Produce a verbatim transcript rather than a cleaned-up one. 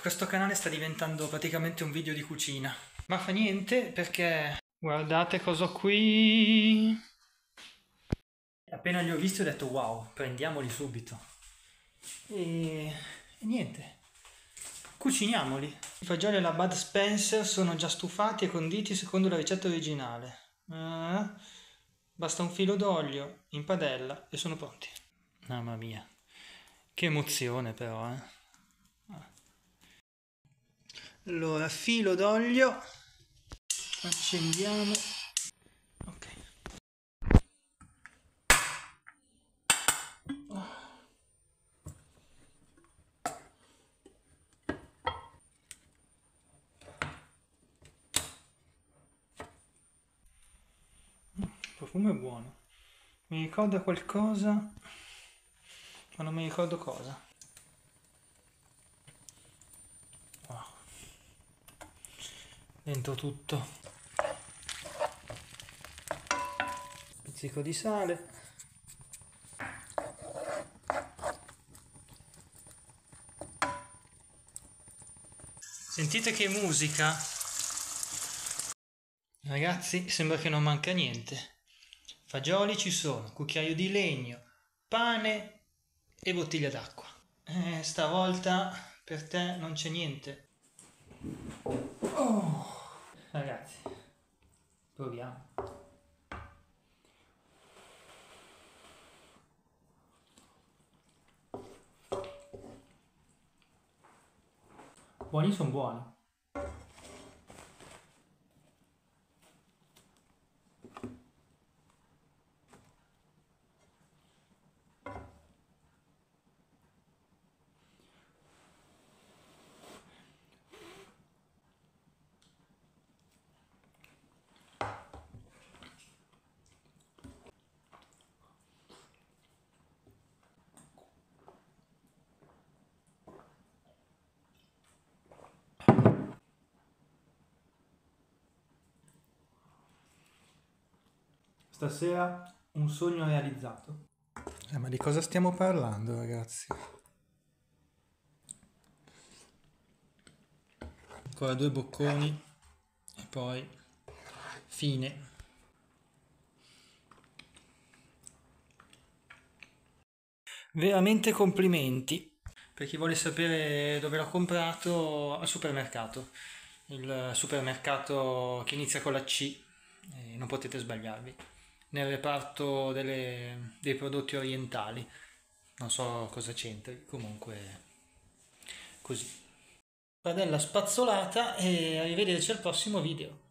Questo canale sta diventando praticamente un video di cucina, ma fa niente perché guardate cosa ho qui. Appena li ho visti ho detto wow, prendiamoli subito. E, e niente, cuciniamoli. I fagioli alla Bud Spencer sono già stufati e conditi secondo la ricetta originale. Eh, basta un filo d'olio in padella e sono pronti. Mamma mia, che emozione però, eh. Allora, filo d'olio, accendiamo, ok. Il profumo è buono, mi ricorda qualcosa, ma non mi ricordo cosa. Wow. Dentro tutto. Pizzico di sale. Sentite che musica? Ragazzi, sembra che non manca niente. Fagioli ci sono, cucchiaio di legno, pane e bottiglia d'acqua. Eh, stavolta per te non c'è niente. Oh, ragazzi, proviamo. Buoni sono buoni. Stasera un sogno realizzato. Eh, ma di cosa stiamo parlando, ragazzi? Ancora due bocconi e poi fine. Veramente complimenti. Per chi vuole sapere dove l'ho comprato, al supermercato. Il supermercato che inizia con la C, e non potete sbagliarvi. Nel reparto delle, dei prodotti orientali. Non so cosa c'entri, comunque così. Padella spazzolata e arrivederci al prossimo video.